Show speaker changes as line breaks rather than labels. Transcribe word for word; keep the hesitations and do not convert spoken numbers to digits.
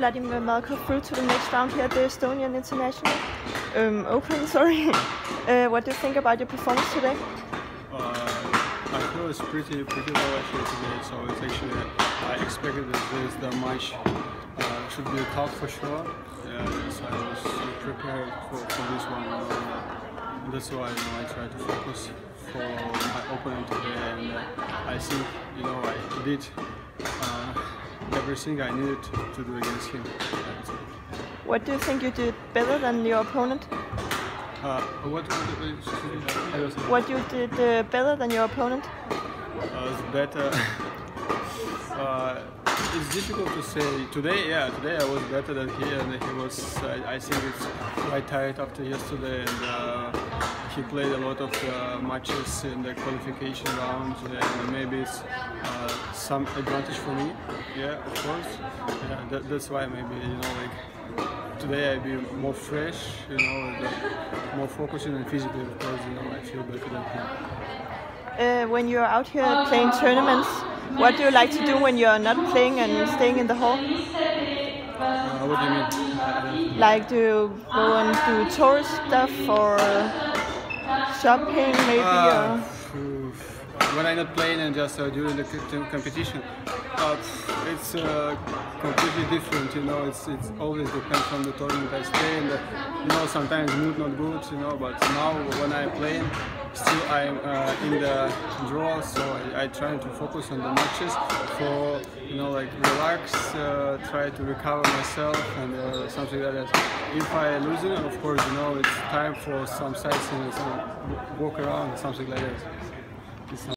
Vladimir Malkov through to the next round here at the Estonian International um, Open. Sorry. uh, what do you think about your performance today?
Uh, I feel it's pretty pretty well actually today. So it's actually I expected that this the match uh, should be tough for sure. Yeah, so I was prepared for, for this one. You know, and that's why you know, I try to focus for my opponent today, and uh, I think you know I did uh, everything I needed to, to do against him.
What do you think you did better than your opponent?
Uh, what, what,
what you did uh, better than your opponent?
Uh, it's better. uh, it's difficult to say. Today, yeah, today I was better than he, and he was. I, I think it's quite tired after yesterday, and uh, he played a lot of uh, matches in the qualification round, and maybe it's uh, some advantage for me. Yeah, of course. Yeah, that, that's why maybe you know like. Today I be more fresh, you know, more focusing and physically, of course, you know, I feel better than him.
Uh, when you're out here playing tournaments, what do you like to do when you're not playing and staying in the hall?
Uh, what do you mean?
Like do you go and do tourist stuff or shopping maybe?
Uh,
or?
When I'm not playing and just uh, during the competition, uh, it's uh, completely different. You know, it's it's always depends on the tournament I stay in. The, you know, sometimes mood not good. You know, but now when I'm playing, still I'm uh, in the draw, so I, I try to focus on the matches for you know like relax, uh, try to recover myself and uh, something like that. If I lose it, of course, you know, it's time for some sightseeing, some walk around, something like that. It's